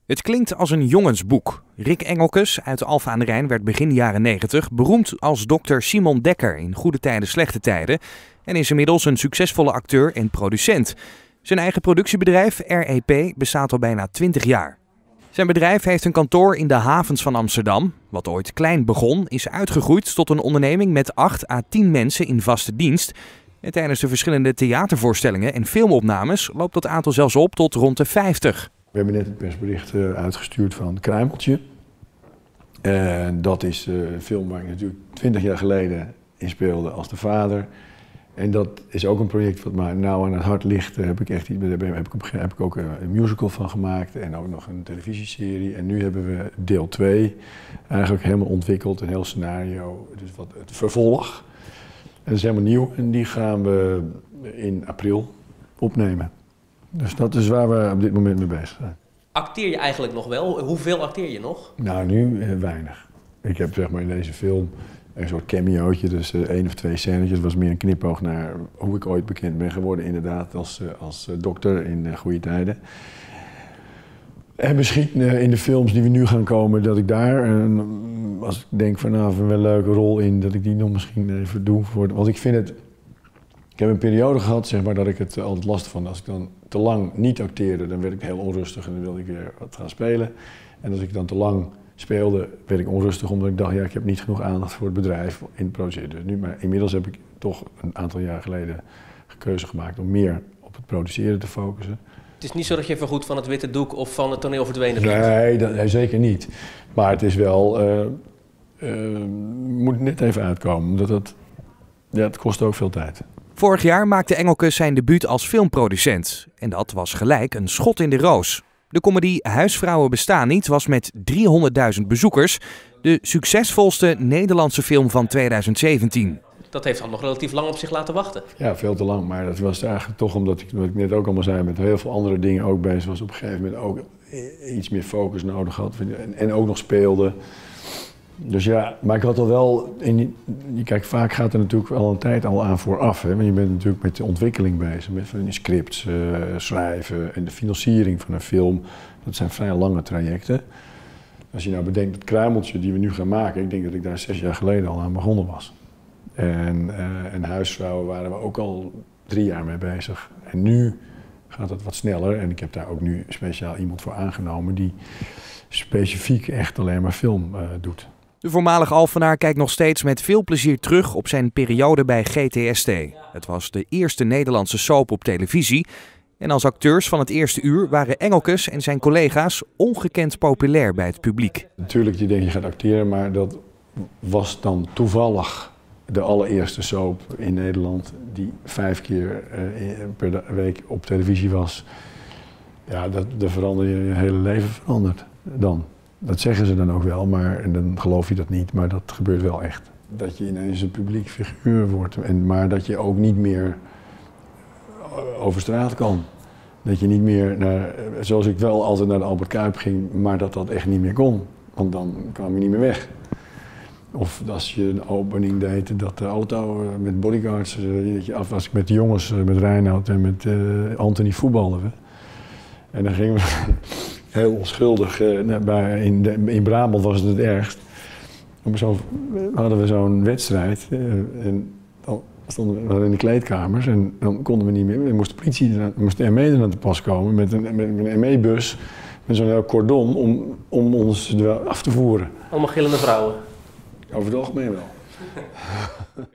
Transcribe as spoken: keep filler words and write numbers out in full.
Het klinkt als een jongensboek. Rick Engelkes uit Alphen aan de Rijn werd begin jaren negentig beroemd als dokter Simon Dekker in Goede Tijden, Slechte Tijden en is inmiddels een succesvolle acteur en producent. Zijn eigen productiebedrijf R E P bestaat al bijna twintig jaar. Zijn bedrijf heeft een kantoor in de havens van Amsterdam. Wat ooit klein begon, is uitgegroeid tot een onderneming met acht à tien mensen in vaste dienst. En tijdens de verschillende theatervoorstellingen en filmopnames loopt dat aantal zelfs op tot rond de vijftig. We hebben net het persbericht uitgestuurd van Kruimeltje. En dat is een film waar ik natuurlijk twintig jaar geleden in speelde als de vader. En dat is ook een project wat mij nauw aan het hart ligt. Daar heb ik, echt, daar heb ik, heb ik ook een musical van gemaakt en ook nog een televisieserie. En nu hebben we deel twee eigenlijk helemaal ontwikkeld, een heel scenario, dus wat, het vervolg. En dat is helemaal nieuw en die gaan we in april opnemen. Dus dat is waar we op dit moment mee bezig zijn. Acteer je eigenlijk nog wel? Hoeveel acteer je nog? Nou, nu eh, weinig. Ik heb zeg maar in deze film een soort cameootje, dus uh, één of twee scènetjes. Het was meer een knipoog naar hoe ik ooit bekend ben geworden, inderdaad, als, uh, als uh, dokter in uh, Goede Tijden. En misschien uh, in de films die we nu gaan komen, dat ik daar, uh, als ik denk van nou, een wel leuke rol in, dat ik die nog misschien even doe. Voor, want ik vind het, ik heb een periode gehad, zeg maar, dat ik het altijd lastig vond. Als ik dan te lang niet acteerde, dan werd ik heel onrustig en dan wilde ik weer wat gaan spelen. En als ik dan te lang speelde, werd ik onrustig omdat ik dacht, ja, ik heb niet genoeg aandacht voor het bedrijf in het produceren. Dus nu, maar inmiddels heb ik toch een aantal jaar geleden de keuze gemaakt om meer op het produceren te focussen. Het is niet zo dat je vergoed van het witte doek of van het toneel verdwenen bent? Nee, dat, nee, zeker niet. Maar het is wel, uh, uh, moet net even uitkomen, omdat het, ja, het kost ook veel tijd. Vorig jaar maakte Engelkes zijn debuut als filmproducent. En dat was gelijk een schot in de roos. De comedy Huisvrouwen bestaan niet was met driehonderdduizend bezoekers de succesvolste Nederlandse film van tweeduizend zeventien. Dat heeft al nog relatief lang op zich laten wachten. Ja, veel te lang. Maar dat was eigenlijk toch omdat ik, wat ik net ook allemaal zei, met heel veel andere dingen ook bezig was. Op een gegeven moment ook iets meer focus nodig had en, en ook nog speelde. Dus ja, maar ik had al wel, in, kijk, vaak gaat er natuurlijk al een tijd al aan vooraf. Hè? Want je bent natuurlijk met de ontwikkeling bezig, met van die scripts uh, schrijven en de financiering van een film. Dat zijn vrij lange trajecten. Als je nou bedenkt het Kruimeltje die we nu gaan maken, ik denk dat ik daar zes jaar geleden al aan begonnen was. En, uh, en Huisvrouwen waren we ook al drie jaar mee bezig. En nu gaat het wat sneller en ik heb daar ook nu speciaal iemand voor aangenomen die specifiek echt alleen maar film uh, doet. De voormalig Alphenaar kijkt nog steeds met veel plezier terug op zijn periode bij G T S T. Het was de eerste Nederlandse soap op televisie. En als acteurs van het eerste uur waren Engelkes en zijn collega's ongekend populair bij het publiek. Natuurlijk, je denkt je gaat acteren, maar dat was dan toevallig de allereerste soap in Nederland die vijf keer uh, per week op televisie was. Ja, dat, dat verander je, je hele leven verandert dan. Dat zeggen ze dan ook wel, maar en dan geloof je dat niet, maar dat gebeurt wel echt. Dat je ineens een publiek figuur wordt, en, maar dat je ook niet meer over straat kan. Dat je niet meer, naar, zoals ik wel altijd naar de Albert Kuip ging, maar dat dat echt niet meer kon. Want dan kwam je niet meer weg. Of als je een opening deed, dat de auto met bodyguards, dat je af was met de jongens, met Reinoud en met uh, Anthony voetballen we. En dan gingen we heel onschuldig, uh, bij, in, de, in Brabant was het het ergst. Zo hadden we zo'n wedstrijd uh, en dan stonden we in de kleedkamers en dan konden we niet meer. Er moest de politie, er moest de M E er aan te pas komen met een, met een M E-bus met zo'n heel cordon om, om ons er af te voeren. Allemaal gillende vrouwen? Over het algemeen wel.